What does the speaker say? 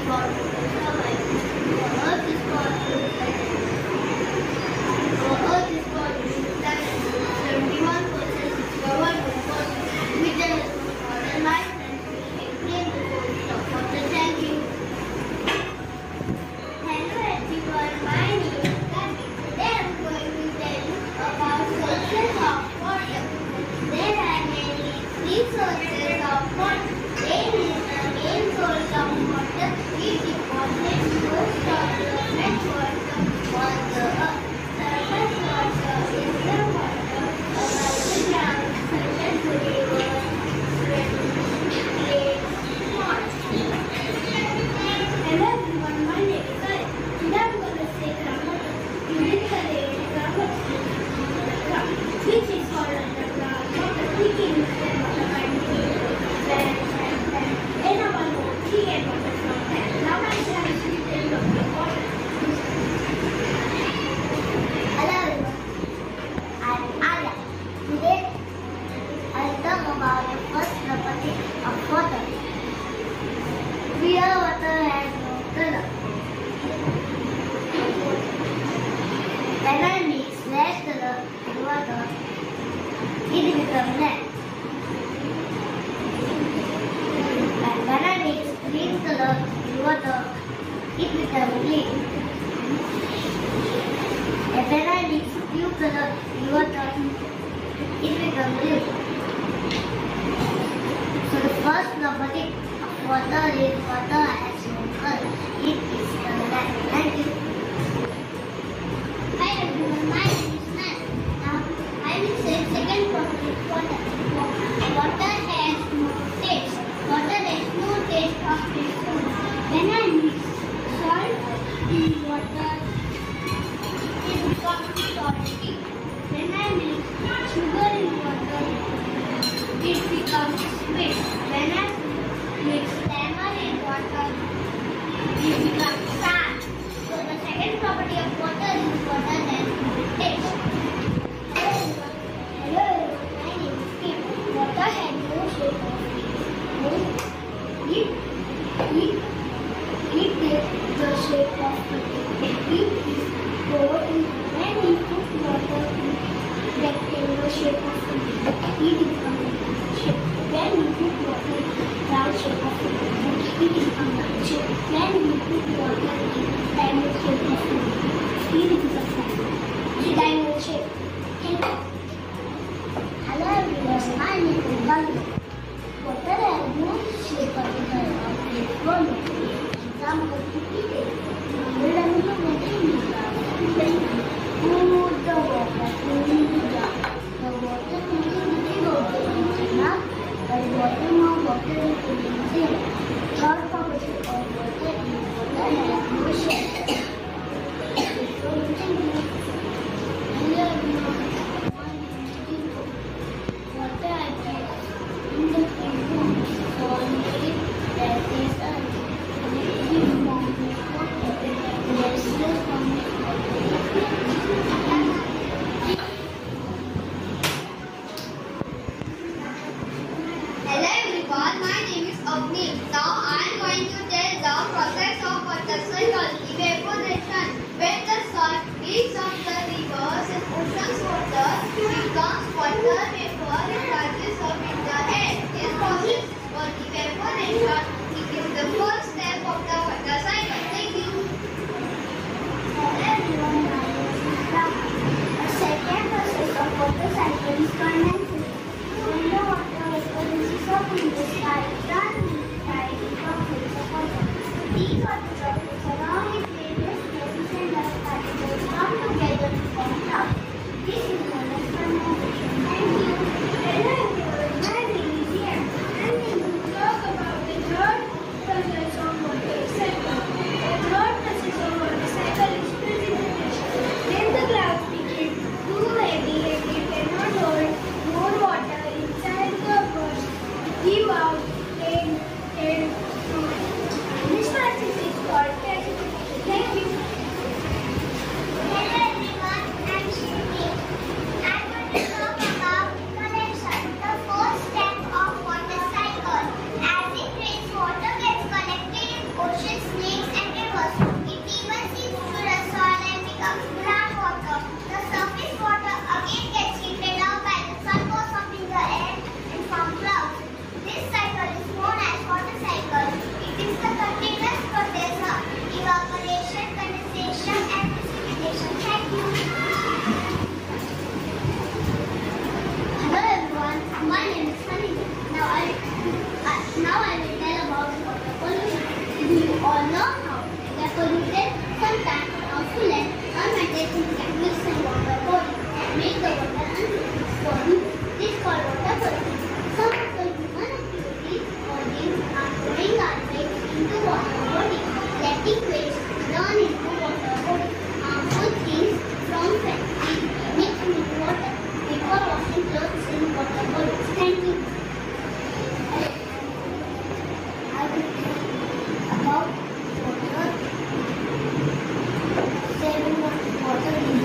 for survival. The earth is called planet. 71% is covered with water. With the modern life and explain the source of water. Thank you. Hello everyone, my name is Kati. Today I am going to tell you about sources of water. There are many three sources of water. Rain is the main source of water. It deposits most of the fresh water on the earth. Surface water is the water above the ground, such as rivers, lakes, ponds. Hello everyone, my name is Kati. Today I am going to say groundwater. During the rain, groundwater is underground, which is called underground water. We can use the water by making plants and plants. In our home, we get water from plants. Now I shall explain the water. Hello everyone, I am Aya. Today I will talk about the first property of water. Pure water has no color. When I mix red color in water, it becomes red. And when I mix green color in water, it becomes green. And when I mix blue color in water, it becomes blue. So the first property of water is water has no color. It is colorless. Thank you. Hi everyone, my name is Nan. Now I will say second property of water. Water has no taste. Water has no taste of its own. When I mix salt in water, it becomes salty. When I mix sugar in water, it becomes sweet. When I mix lemon in water, it becomes sour. So the second property of water is water has no taste. Hello everyone, my name is Kim. Water has no shape of it. It takes the shape of a it is poured in when we put water in rectangular shape of it. It becomes a shape. When we put water in round shape of it, it becomes a shape. When we put water in diamond shape of it, it becomes a diamond shape. Hello everyone, my name is Bali. Water has no shape particular of its own. Example, it is put the water in the jar. The water filling the water is enough, but water more water is zero. Third property of water is water has no shape. So thank you. Hello everyone, my name is Gurukul. Water exists in the room, so that is a liquid form. turn into water. Harmful things from factories mixed with water before washing clothes in water bottles. Thank you. I will tell about water. Saving water is